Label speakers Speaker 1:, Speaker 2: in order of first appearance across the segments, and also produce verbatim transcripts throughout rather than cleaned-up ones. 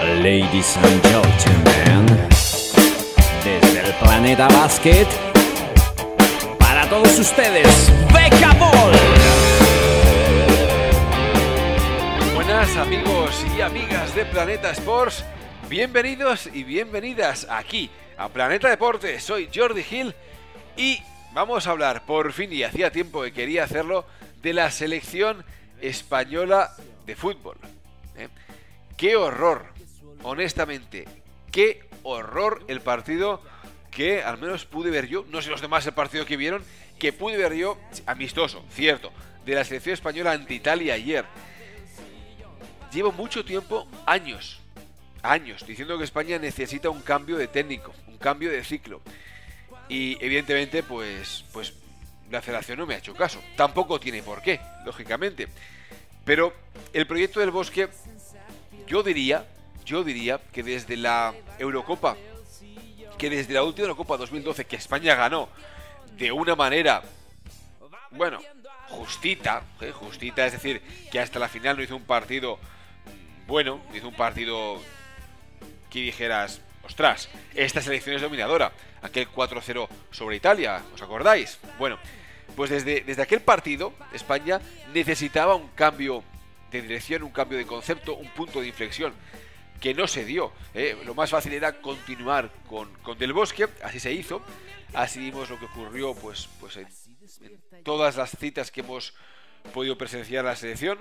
Speaker 1: Ladies and gentlemen, desde el planeta Básquet, para todos ustedes, Beca Ball.
Speaker 2: Buenas amigos y amigas de Planeta Sports, bienvenidos y bienvenidas aquí a Planeta Deportes. Soy Jordi Gil y vamos a hablar, por fin, y hacía tiempo que quería hacerlo, de la selección española de fútbol. ¿Eh? ¡Qué horror! Honestamente, qué horror el partido que al menos pude ver yo, no sé los demás el partido que vieron, que pude ver yo, amistoso, cierto, de la selección española ante Italia ayer. Llevo mucho tiempo, años, años, diciendo que España necesita un cambio de técnico, un cambio de ciclo. Y evidentemente, pues, pues la federación no me ha hecho caso. Tampoco tiene por qué, lógicamente. Pero el proyecto del Bosque, yo diría... Yo diría que desde la Eurocopa, que desde la última Eurocopa dos mil doce, que España ganó de una manera, bueno, justita, ¿eh? justita, es decir, que hasta la final no hizo un partido bueno, hizo un partido que dijeras, ostras, esta selección es dominadora, aquel cuatro cero sobre Italia, ¿os acordáis? Bueno, pues desde, desde aquel partido, España necesitaba un cambio de dirección, un cambio de concepto, un punto de inflexión, que no se dio. ¿eh? Lo más fácil era continuar con, con Del Bosque, así se hizo, así vimos lo que ocurrió pues, pues en, en todas las citas que hemos podido presenciar la selección,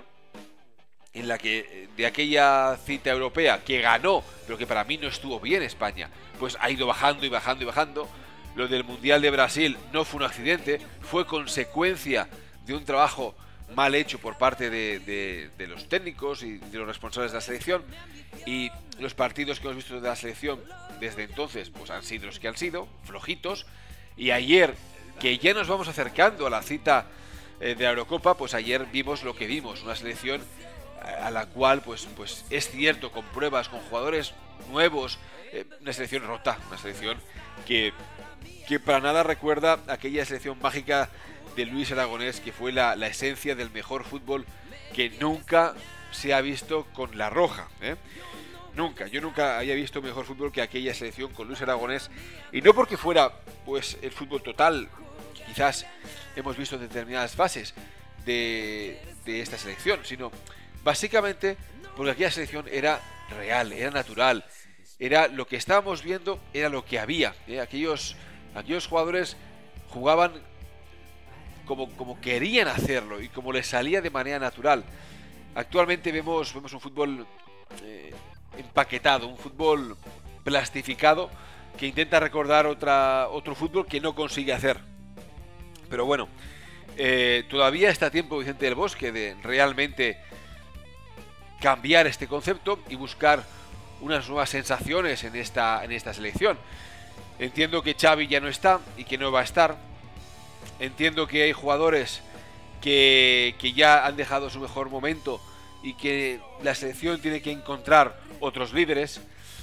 Speaker 2: en la que de aquella cita europea que ganó, pero que para mí no estuvo bien España, pues ha ido bajando y bajando y bajando. Lo del Mundial de Brasil no fue un accidente, fue consecuencia de un trabajo mal hecho por parte de, de, de los técnicos y de los responsables de la selección, y los partidos que hemos visto de la selección desde entonces pues han sido los que han sido, flojitos. Y ayer, que ya nos vamos acercando a la cita eh, de la Eurocopa, pues ayer vimos lo que vimos, una selección a la cual pues, pues es cierto, con pruebas, con jugadores nuevos, eh, una selección rota, una selección que, que para nada recuerda aquella selección mágica de Luis Aragonés, que fue la, la esencia del mejor fútbol que nunca se ha visto con la roja, ¿eh? Nunca, yo nunca había visto mejor fútbol que aquella selección con Luis Aragonés, y no porque fuera pues el fútbol total que quizás hemos visto en determinadas fases de, de esta selección, sino básicamente porque aquella selección era real, era natural, era lo que estábamos viendo, era lo que había, ¿eh? aquellos, aquellos jugadores jugaban Como, como querían hacerlo y como les salía de manera natural. Actualmente vemos, vemos un fútbol eh, empaquetado, un fútbol plastificado que intenta recordar otra, otro fútbol que no consigue hacer. Pero bueno, eh, todavía está a tiempo Vicente del Bosque de realmente cambiar este concepto y buscar unas nuevas sensaciones en esta, en esta selección. Entiendo que Xavi ya no está y que no va a estar. Entiendo que hay jugadores que, que ya han dejado su mejor momento y que la selección tiene que encontrar otros líderes.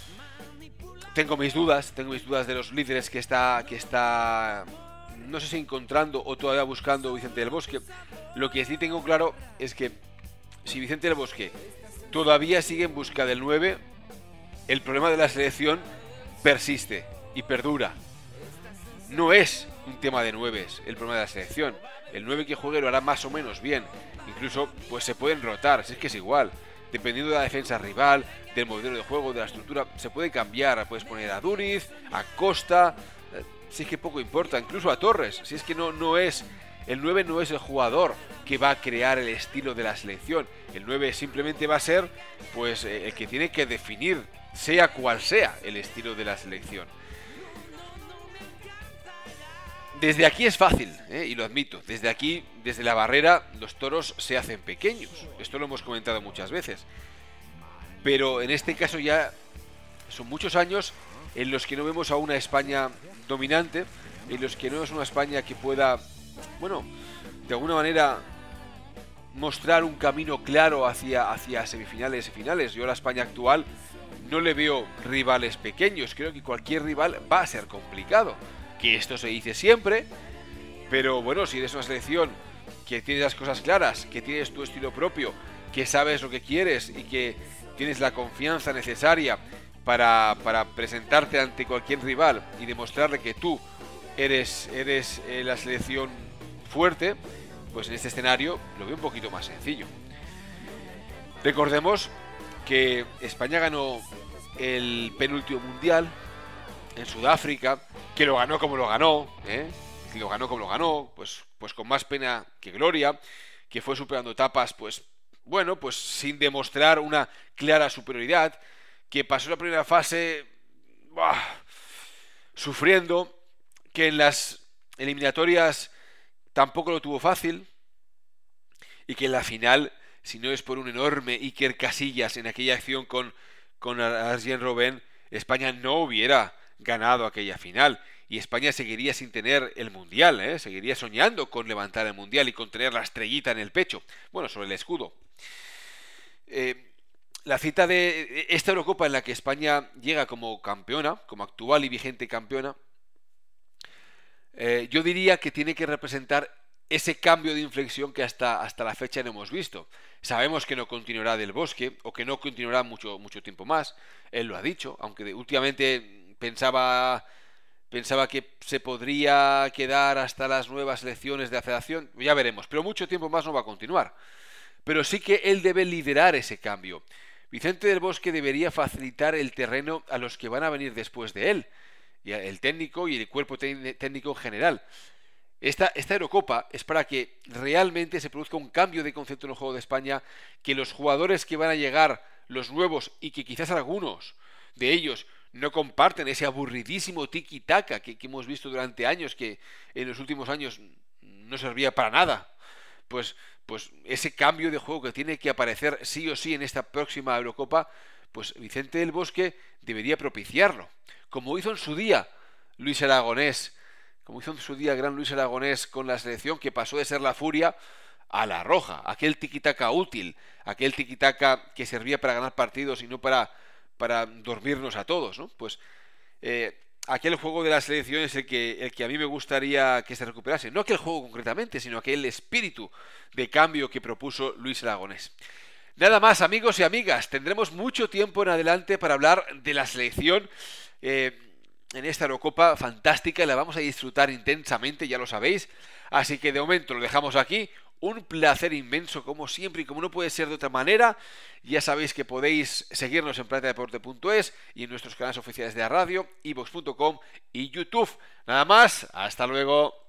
Speaker 2: Tengo mis dudas, tengo mis dudas de los líderes que está, que está, no sé si encontrando o todavía buscando Vicente del Bosque. Lo que sí tengo claro es que si Vicente del Bosque todavía sigue en busca del nueve, el problema de la selección persiste y perdura. No es un tema de nueves el problema de la selección. El nueve que juegue lo hará más o menos bien. Incluso pues se pueden rotar, si es que es igual. Dependiendo de la defensa rival, del modelo de juego, de la estructura, se puede cambiar. Puedes poner a Duriz, a Costa, si es que poco importa, incluso a Torres. Si es que no, no es, el nueve no es el jugador que va a crear el estilo de la selección. El nueve simplemente va a ser pues el que tiene que definir, sea cual sea, el estilo de la selección. Desde aquí es fácil, ¿eh? y lo admito, desde aquí, desde la barrera, los toros se hacen pequeños. Esto lo hemos comentado muchas veces. Pero en este caso ya son muchos años en los que no vemos a una España dominante, en los que no es una España que pueda, bueno, de alguna manera mostrar un camino claro hacia, hacia semifinales y finales. Yo a la España actual no le veo rivales pequeños, creo que cualquier rival va a ser complicado. Que esto se dice siempre, pero bueno, si eres una selección que tienes las cosas claras, que tienes tu estilo propio, que sabes lo que quieres y que tienes la confianza necesaria para, para presentarte ante cualquier rival y demostrarle que tú eres, eres eh, la selección fuerte, pues en este escenario lo veo un poquito más sencillo. Recordemos que España ganó el penúltimo mundial en Sudáfrica, que lo ganó como lo ganó, ¿eh? Y lo ganó como lo ganó, pues, pues con más pena que gloria, que fue superando etapas, pues bueno, pues sin demostrar una clara superioridad, que pasó la primera fase ¡buah!, sufriendo, que en las eliminatorias tampoco lo tuvo fácil, y que en la final, si no es por un enorme Iker Casillas en aquella acción con, con Arsène Robben, España no hubiera ganado aquella final. Y España seguiría sin tener el Mundial, ¿eh? Seguiría soñando con levantar el Mundial y con tener la estrellita en el pecho. Bueno, sobre el escudo. Eh, la cita de esta Eurocopa en la que España llega como campeona, como actual y vigente campeona, eh, yo diría que tiene que representar ese cambio de inflexión que hasta, hasta la fecha no hemos visto. Sabemos que no continuará Del Bosque, o que no continuará mucho, mucho tiempo más. Él lo ha dicho, aunque últimamente pensaba... Pensaba que se podría quedar hasta las nuevas elecciones de la federación. Ya veremos, pero mucho tiempo más no va a continuar. Pero sí que él debe liderar ese cambio. Vicente Del Bosque debería facilitar el terreno a los que van a venir después de él, y el técnico y el cuerpo técnico en general. Esta, esta Eurocopa es para que realmente se produzca un cambio de concepto en el juego de España, que los jugadores que van a llegar, los nuevos, y que quizás algunos de ellos no comparten ese aburridísimo tiki-taka que, que hemos visto durante años, que en los últimos años no servía para nada. Pues, pues ese cambio de juego que tiene que aparecer sí o sí en esta próxima Eurocopa, pues Vicente Del Bosque debería propiciarlo. Como hizo en su día Luis Aragonés, como hizo en su día gran Luis Aragonés con la selección, que pasó de ser la furia a la roja. Aquel tiki-taka útil, aquel tiki-taka que servía para ganar partidos y no para... para dormirnos a todos, ¿no? Pues eh, aquel juego de la selección es el que, el que a mí me gustaría que se recuperase. No aquel juego concretamente, sino aquel espíritu de cambio que propuso Luis Aragonés. Nada más, amigos y amigas. Tendremos mucho tiempo en adelante para hablar de la selección eh, en esta Eurocopa fantástica. Y la vamos a disfrutar intensamente, ya lo sabéis. Así que de momento lo dejamos aquí. Un placer inmenso, como siempre, y como no puede ser de otra manera. Ya sabéis que podéis seguirnos en planeta deporte punto es y en nuestros canales oficiales de la radio, iVoox punto com y YouTube. Nada más, hasta luego.